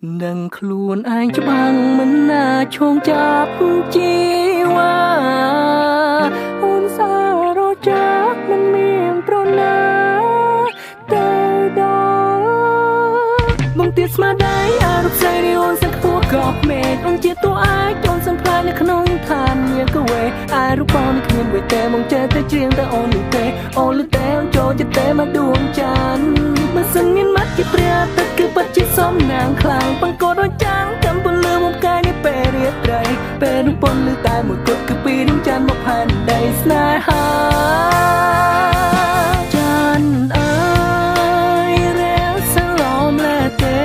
នឹងខ្លួនឯងច្បាំងមិនណាឈោងចាប់ជីវ៉ាអូនសាររចាមិនមានប្រណាទៅដល់បងទៀតស្មារតីអារុកស្រីនេះអូនសឹកខ្ពស់ក៏មេឃអូនជាតួឯកអូនសង្ខ្លាយនៅក្នុងឋានមានកវេអារូបបងនេះគ្មានអ្វីទេមកចេះតែច្រៀងតែអូននេះទេអូនលឺតែអូនចូលចិត្តតែមកដួងចានមិនសិនមានមាត់ជាព្រះទឹកគឺពិតជាសំណាងខ្លាំងបង្កត់ដូចចាំងចាំពលលឺមកកាយនេះពេលរាត្រីពេលនោះពន់លឺតែមួយគត់គឺពីនឹងចានមកផែនដីស្នេហាចានអើយរាំងសឡំលែទេ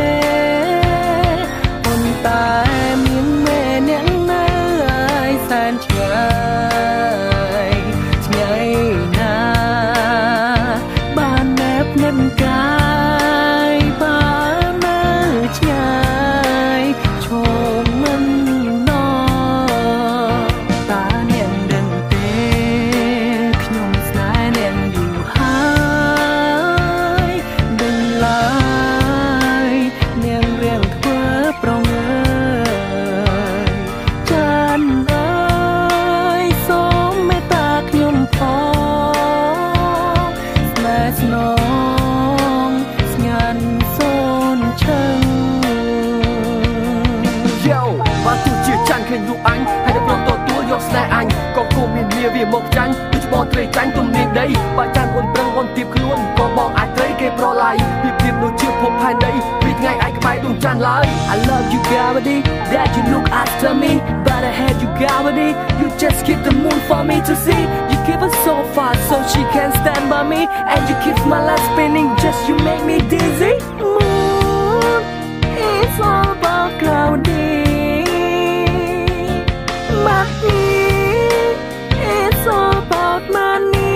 ប៉ុន្តែមានមេអ្នកនៅឲ្យសែនឆ្ងាយឆ្ងាយណាបានណែបនឹងកាយបាននៅឆ្ងាយឈមមិនណតាអ្នកដឹងទេខ្ញុំស្នេហ៍អ្នកយូរហើយដឹងឡើយអ្នករៀងធ្វើប្រងើចានអើយសូមមេត្តាខ្ញុំផងស្នេហ៍ស្នងស្ងាត់សូនឈឹង Yo មកទោះជាចាញ់ឃើញរូបអញហើយតែព្រមទទួលយកស្នេហ៍អញក៏គួរមានវាមកចាញ់ដូចបងត្រីចាញ់ទំនាញដីបើចាញ់អូនប្រឹងអូនទៀបខ្លួនក៏បងអាចត្រីគេប្រឡាយពីដូចជាភពផែនដីពីថ្ងៃឯងក្បែរដួងច័ន្ទឡើយ I love you gravity that you look after me but I had you gravity you just keep the moon for me to see you keep us so far so she can stand by me and you keep my life spinning just you make me dizzy moon it's all about gravity money it's all about money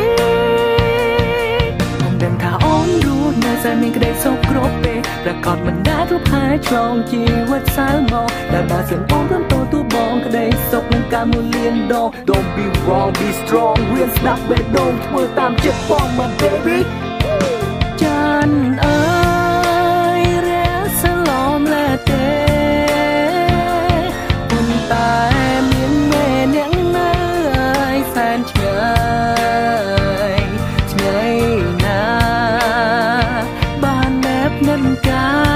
ผมเดินทางอ้อนรู้ในใจมีกระไดโซกรบเปประกอดมันได้รูปหายคลองชีวิตสาวมองแต่บาเสียงอ้อนเริ่มโตตัวบองกระไดซกนังการมูเลียนดอง Don't be wrong be strong เรียนสนับเบดโดนมือตามเจ็บป้องมา baby จันเอ้ยเรียสลอมและเตคนตายมีแม่เนียงเนยแสนเฉยเฉยนาบ้านแนบนั่นกา